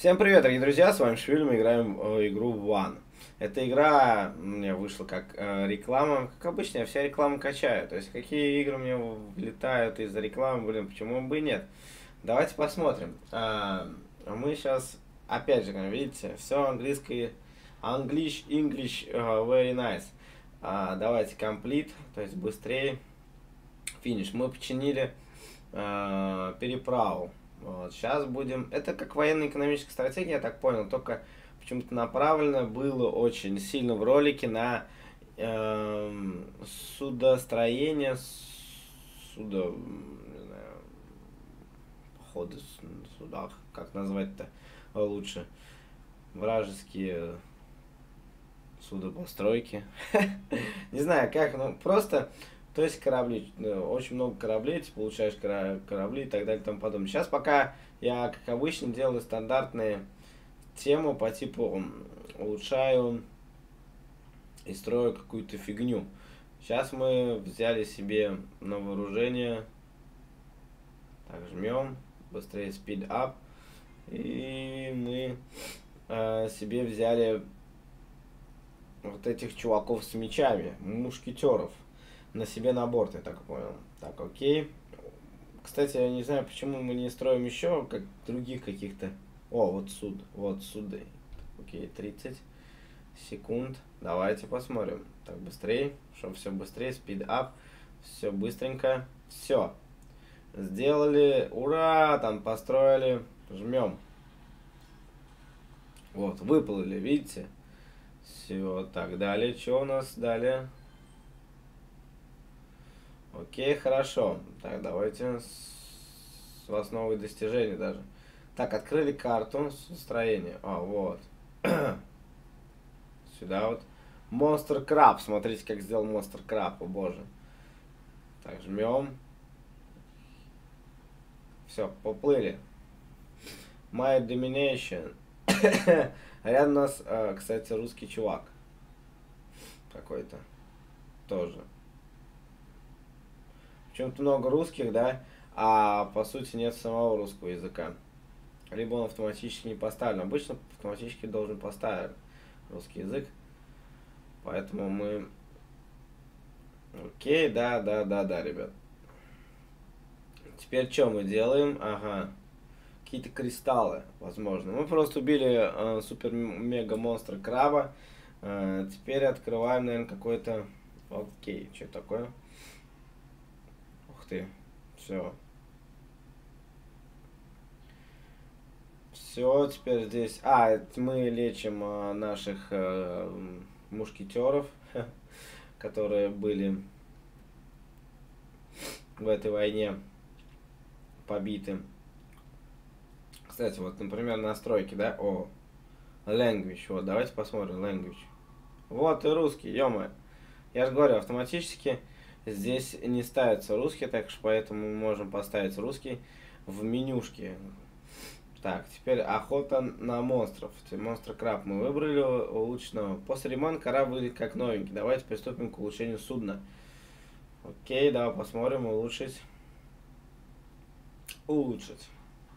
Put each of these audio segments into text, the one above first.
Всем привет, дорогие друзья, с вами Швиль, мы играем в игру One. Эта игра мне вышла как реклама, как обычно, я все рекламы качаю, то есть какие игры мне влетают из-за рекламы, блин, почему бы и нет. Давайте посмотрим. Мы сейчас, опять же, как видите, все английское, English, very nice. Давайте complete, то есть быстрее, финиш. Мы починили переправу. Вот, сейчас будем... Это как военно-экономическая стратегия, я так понял, только почему-то направлено было очень сильно в ролике на судостроение, не знаю, походы на судах, как назвать-то лучше, вражеские судопостройки. Не знаю как, но просто... То есть корабли, очень много кораблей, ты получаешь корабли и так далее и тому подобное. Сейчас пока я, как обычно, делаю стандартные тему по типу улучшаю и строю какую-то фигню. Сейчас мы взяли себе на вооружение. Так, жмем, быстрее speed up. И мы себе взяли вот этих чуваков с мечами, мушкетеров. На себе на борт, я так понял. Так, окей. Кстати, я не знаю, почему мы не строим еще как других каких-то. О, вот суды. Окей, 30 секунд. Давайте посмотрим. Так, быстрее, чтобы все быстрее, speed up. Все быстренько. Все. Сделали. Ура! Там построили. Жмем. Вот, выплыли, видите? Все, так, далее. Что у нас далее? Окей, хорошо. Так, давайте с вас новые достижения даже. Так, открыли карту строения. А, вот. Сюда вот. Monster Crab. Смотрите, как сделал Monster Crab. О, боже. Так, жмем. Все, поплыли. My Domination. Рядом у нас, кстати, русский чувак. Какой-то. Тоже. Почему-то много русских, да, а по сути нет самого русского языка. Либо он автоматически не поставлен. Обычно автоматически должен поставить русский язык. Поэтому мы... Окей, да, ребят. Теперь что мы делаем? Ага. Какие-то кристаллы, возможно. Мы просто убили супер-мега-монстра краба. Теперь открываем, наверное, какой-то... Окей, что такое? Ух ты, все. Все, теперь здесь... это мы лечим наших мушкетеров, которые были в этой войне побиты. Кстати, вот, например, настройки, да? О, language, вот, давайте посмотрим language. Вот и русский, ё-моё. Я же говорю, автоматически здесь не ставится русский, так что поэтому мы можем поставить русский в менюшке. Так, теперь охота на монстров. Монстр краб мы выбрали улучшенного. После ремонта корабль выглядит как новенький. Давайте приступим к улучшению судна. Окей, давай посмотрим, улучшить. Улучшить.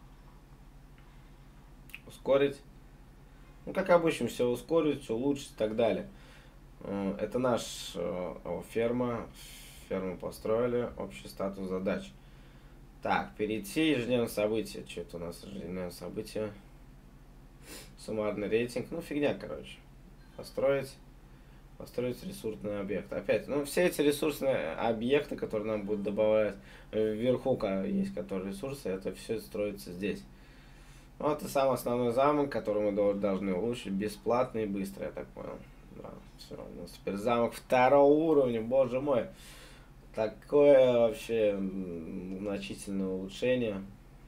Ускорить. Ну, как обычно, все ускорить, все улучшить и так далее. Это наш ферма. Ферму построили. Общий статус задач. Так, перейти, ежедневное событие. Что-то у нас ежедневное событие. Суммарный рейтинг. Ну, фигня, короче. Построить ресурсный объект. Опять, ну, все эти ресурсные объекты, которые нам будут добавлять, вверху есть которые ресурсы, это все строится здесь. Вот это самый основной замок, который мы должны улучшить. Бесплатный и быстро, я так понял. Да, все, у нас теперь замок второго уровня, боже мой. Такое вообще значительное улучшение.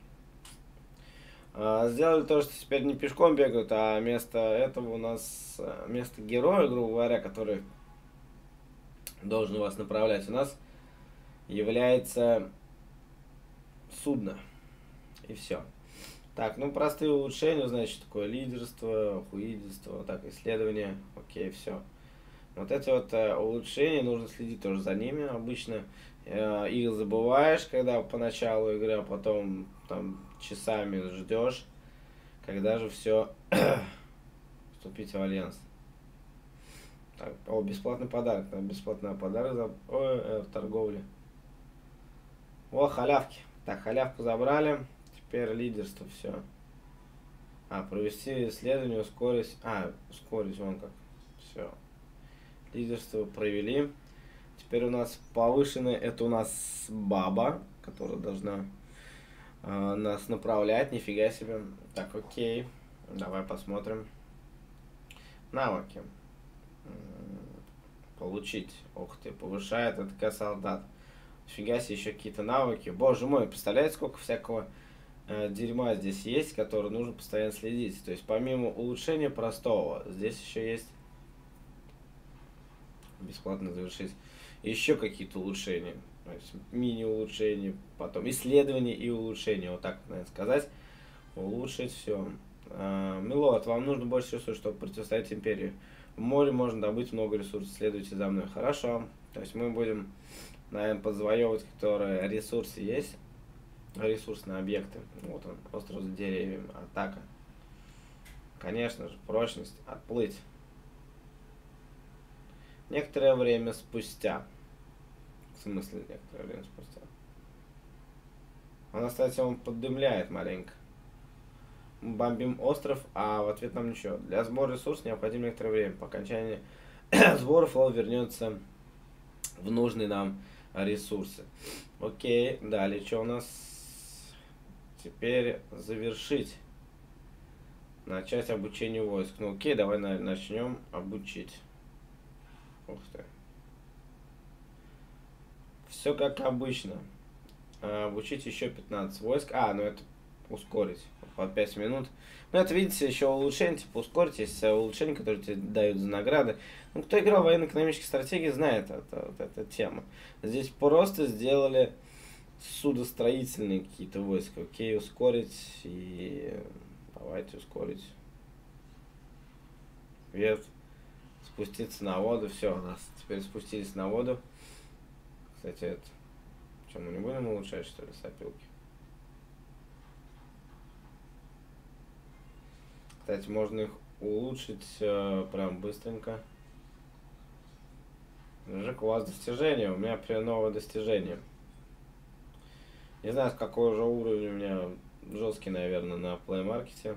Сделали то, что теперь не пешком бегают, а вместо этого у нас вместо героя, грубо говоря, который должен вас направлять, у нас является судно. И все. Так, ну простые улучшения, значит, такое лидерство, хуидерство, так, исследование, окей, все. Вот эти вот улучшения, нужно следить тоже за ними. Обычно их забываешь, когда поначалу игры, а потом там часами ждешь, Когда же все вступить в альянс? Так, о, бесплатный подарок. Бесплатный подарок за торговли. О, халявки. Так, халявку забрали. Теперь лидерство, все. Провести исследование, ускорить. Ускорить, вон как. Все. Лидерство провели. Теперь у нас повышенное, это у нас баба, которая должна нас направлять. Нифига себе. Так, окей. Давай посмотрим. Навыки. Получить. Ух ты, повышает АТК солдат. Нифига себе, еще какие-то навыки. Боже мой, представляете, сколько всякого дерьма здесь есть, который нужно постоянно следить. То есть помимо улучшения простого, здесь еще есть бесплатно завершить еще какие-то улучшения. То есть мини-улучшения, потом исследования и улучшения. Вот так, наверное, сказать. Улучшить все. Милорд, вам нужно больше ресурсов, чтобы противостоять империи. В море можно добыть много ресурсов. Следуйте за мной. Хорошо. То есть мы будем, наверное, подзавоевывать, которые ресурсы есть. Ресурсные объекты. Вот он, остров за деревьями. Атака. Конечно же, прочность. Отплыть. Некоторое время спустя. В смысле, некоторое время спустя. Кстати, он поддымляет маленько. Мы бомбим остров, а в ответ нам ничего. Для сбора ресурсов необходимо некоторое время. По окончании сбора флот вернется в нужные нам ресурсы. Окей, далее что у нас? Теперь завершить. Начать обучение войск. Ну окей, давай начнем обучить. Ух ты. Все как обычно. Обучить еще 15 войск. Ну это ускорить. Под 5 минут. Ну это, видите, еще улучшение, типа ускорить. Есть улучшения, которые тебе дают за награды. Ну кто играл в военно-экономические стратегии, знает эту тему. Здесь просто сделали судостроительные какие-то войска. Окей, ускорить. И давайте ускорить. Вверх. Спуститься на воду. Все, у нас теперь спустились на воду. Кстати, это... Что, мы не будем улучшать, что ли, сопилки? Кстати, можно их улучшить прям быстренько. Жек, у вас достижение, у меня прям новое достижение. Не знаю, с какой же уровень у меня, жесткий, наверное, на плеймаркете.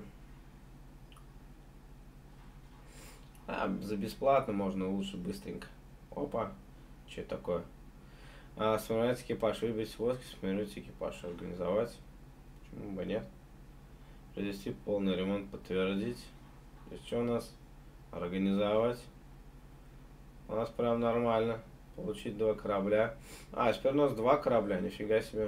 За бесплатно можно улучшить быстренько. Опа, что это такое? Сформировать экипаж, выбить войск, сформировать экипаж, организовать. Почему бы нет? Провести полный ремонт, подтвердить. Здесь что у нас? Организовать. У нас прям нормально. Получить 2 корабля. Теперь у нас 2 корабля, нифига себе.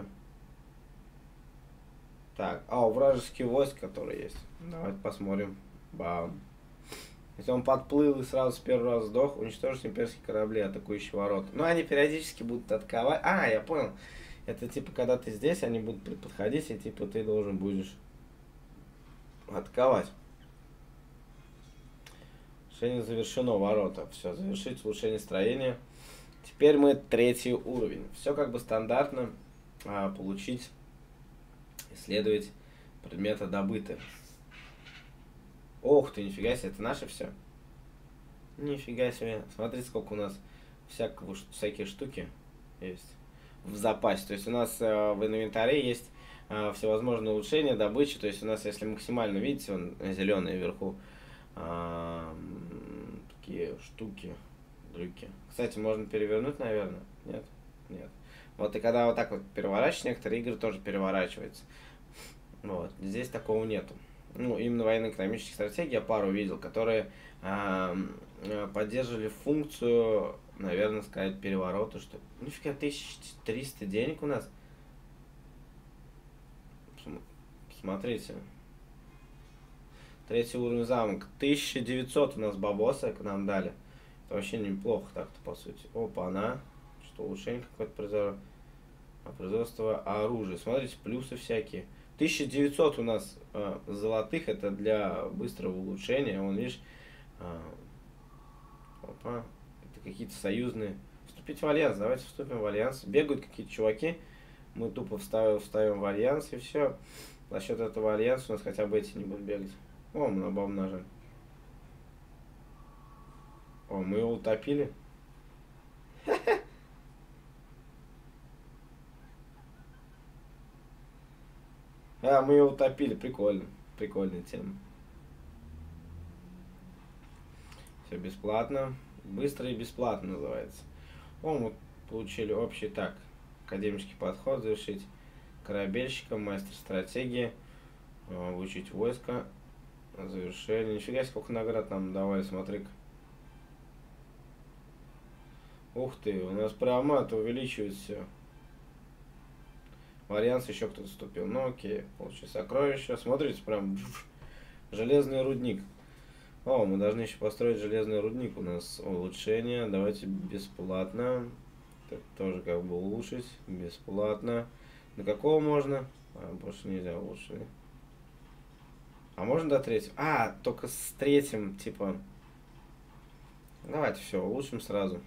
Так, вражеский войск, который есть. Давайте посмотрим. Бам. Если он подплыл и сразу с первого раза сдох, уничтожить имперские корабли, атакующие ворота. Ну, они периодически будут атаковать. Я понял. Это типа, когда ты здесь, они будут подходить, и типа ты должен будешь атаковать. Решение завершено, ворота. Все, завершить улучшение строения. Теперь мы 3-й уровень. Все как бы стандартно. Получить, исследовать предметы добыты. Ох ты, нифига себе, это наше все? Нифига себе. Смотрите, сколько у нас всякие штуки есть в запасе. То есть у нас в инвентаре есть всевозможные улучшения, добычи. То есть у нас, если максимально, видите, он зеленый вверху, такие штуки, дрюки. Кстати, можно перевернуть, наверное? Нет? Нет. Вот и когда вот так вот переворачиваешь, некоторые игры тоже переворачиваются. Вот, здесь такого нету. Ну, именно военно-экономических стратегий я пару видел, которые поддерживали функцию, наверное, сказать, переворота, что нифига, 1300 денег у нас. Смотрите. 3-й уровень замок. 1900 у нас бабоса к нам дали. Это вообще неплохо так-то, по сути. Опа-на. Что, улучшение какое-то производство оружия. Смотрите, плюсы всякие. 1900 у нас золотых, это для быстрого улучшения. Вон, видишь, опа, это какие-то союзные. Вступить в альянс, давайте вступим в альянс. Бегают какие-то чуваки, мы тупо встаем в альянс и все. За счет этого альянса у нас хотя бы эти не будут бегать. О, мы обомнажим. О, мы его утопили. А, мы его утопили. Прикольно. Прикольная тема. Все бесплатно. Быстро и бесплатно называется. О, мы получили общий так. Академический подход завершить. Корабельщиком, мастер стратегии. Выучить войско. Завершение. Нифига себе, сколько наград нам давали, смотри-ка. Ух ты, у нас прямо это увеличивается все. В альянс еще кто-то вступил. Ну окей, получи сокровища. Смотрите, прям железный рудник. О, мы должны еще построить железный рудник. У нас улучшение. Давайте бесплатно. Так, тоже как бы улучшить. Бесплатно. На какого можно? А, больше нельзя улучшить. А можно до третьего? А, только с третьим, типа. Давайте все, улучшим сразу.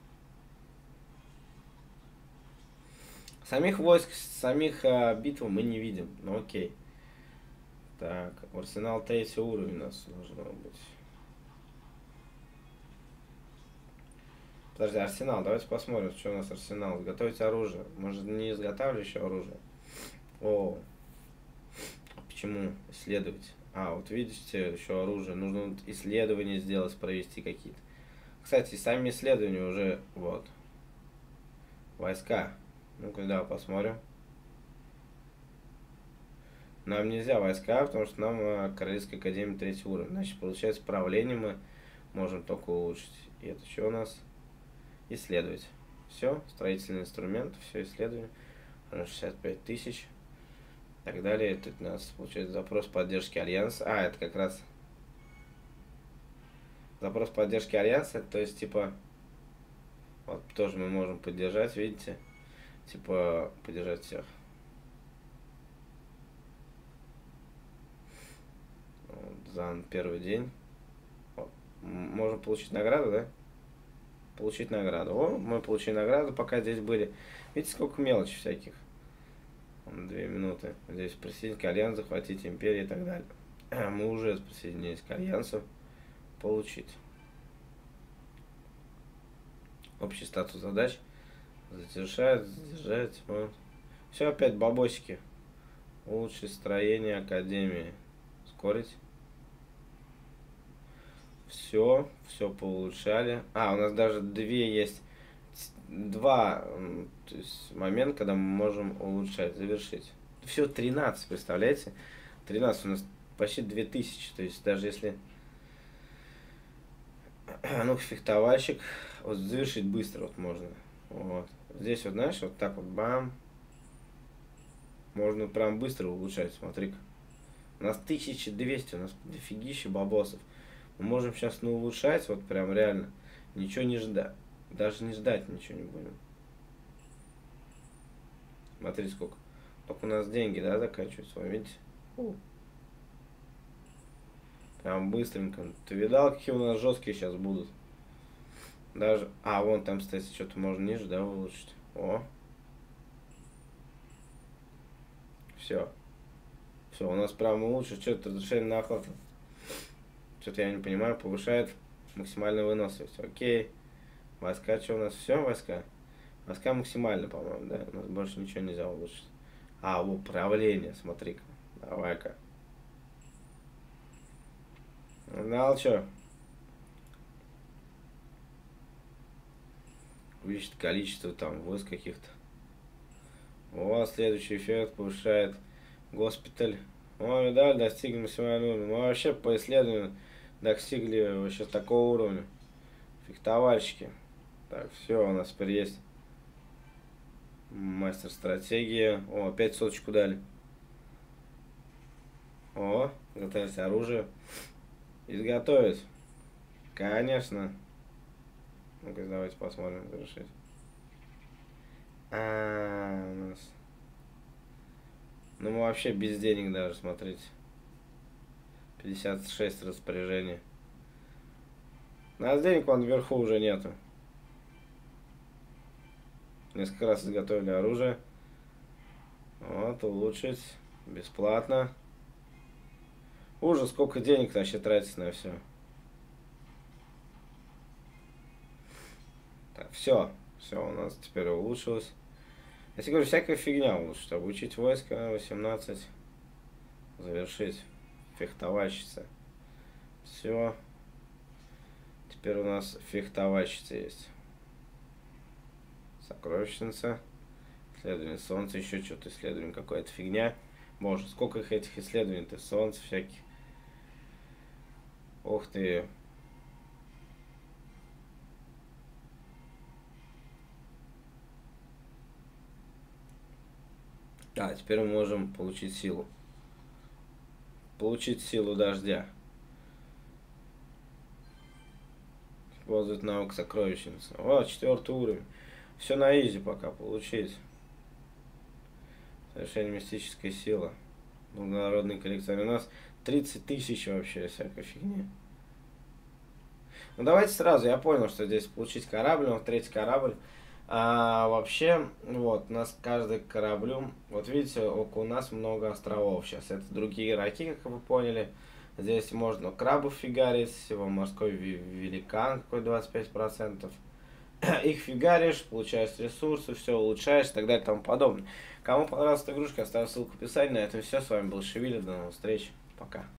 Самих войск, самих битв мы не видим. Ну окей. Так, арсенал третьего уровня у нас должно быть. Подожди, арсенал, давайте посмотрим, что у нас арсенал. Изготовить оружие. Может, не изготавливаю еще оружие? О, почему исследовать? А, вот видите, еще оружие. Нужно вот исследования сделать, провести какие-то. Кстати, сами исследования уже, вот. Войска. Ну-ка, да, посмотрим. Нам нельзя войска, потому что нам Королевская академия 3 уровня. Значит, получается, правление мы можем только улучшить. И это что у нас? Исследовать. Все, строительный инструмент, все исследование. 65 тысяч. И так далее. Тут у нас получается запрос поддержки альянса. А, это как раз запрос поддержки альянса, то есть типа вот тоже мы можем поддержать, видите? Типа поддержать всех. Вот, за первый день. Вот. Можем получить награду, да? Получить награду. О, мы получили награду, пока здесь были. Видите, сколько мелочи всяких. 2 минуты. Здесь присоединить к альянсу, захватить империю и так далее. Мы уже присоединились к альянсу. Получить. Общий статус задач. Задержать, задержать. Вот. Все опять бабосики. Улучшить строение академии. Ускорить. Все поулучшали. А, у нас даже два то есть, момента, когда мы можем улучшать, завершить. Все 13, представляете? 13 у нас почти 2000. То есть даже если... Ну, фехтовальщик. Вот завершить быстро вот можно. Вот. Здесь вот, знаешь, вот так вот бам. Можно прям быстро улучшать, смотри-ка. У нас 1200, у нас дофигища бабосов. Мы можем сейчас улучшать, вот прям реально. Ничего не ждать. Даже не ждать ничего не будем. Смотри сколько. Только у нас деньги, да, заканчиваются, вы видите? Прям быстренько. Ты видал, какие у нас жесткие сейчас будут? Даже... А, вон там, кстати, что-то можно ниже, да, улучшить. О. Все. Все, у нас прям лучше. Что-то разрешение на охоту. Что-то я не понимаю. Повышает максимальную выносливость. Окей. Войска, что у нас? Все, войска? Войска максимально, по-моему, да? У нас больше ничего нельзя улучшить. А, управление, смотри-ка. Давай-ка. Знал, что? Увеличит количество там войск каких-то. О, следующий эффект повышает госпиталь. О, видали, достигли максимального уровня. Мы вообще по исследованию достигли вообще такого уровня. Фехтовальщики. Так, все, у нас теперь есть мастер стратегии. О, опять соточку дали. О, готовить оружие. Изготовить. Конечно. Ну-ка, давайте посмотрим, завершить. У нас... Ну, мы вообще без денег даже, смотрите. 56 распоряжений. У нас денег вон вверху уже нету. Несколько раз изготовили оружие. Вот, улучшить. Бесплатно. Ужас, сколько денег вообще тратится на все. Так, все. Все у нас теперь улучшилось. Я тебе говорю, всякая фигня улучшит. Обучить войско 18. Завершить. Фехтовальщица. Все. Теперь у нас фехтовальщица есть. Сокровищница. Исследование солнца. Еще что-то исследование. Какая-то фигня. Боже, сколько их этих исследований-то. Солнце всяких. Ух ты. А, теперь мы можем получить силу. Получить силу дождя. Использовать навык сокровищницы. О, 4 уровень. Все на изи пока получить. Совершение мистической силы. Благородный коллекционер. У нас 30 тысяч вообще всякой фигни. Ну давайте сразу, я понял, что здесь получить корабль, он третий корабль. А вообще, вот, у нас каждый кораблю, вот видите, около нас много островов сейчас. Это другие игроки, как вы поняли. Здесь можно крабов фигарить, всего морской великан, какой 25%. Их фигаришь, получаешь ресурсы, все улучшаешь и так далее и тому подобное. Кому понравилась эта игрушка, оставлю ссылку в описании. На этом все. С вами был Шевили. До новых встреч. Пока.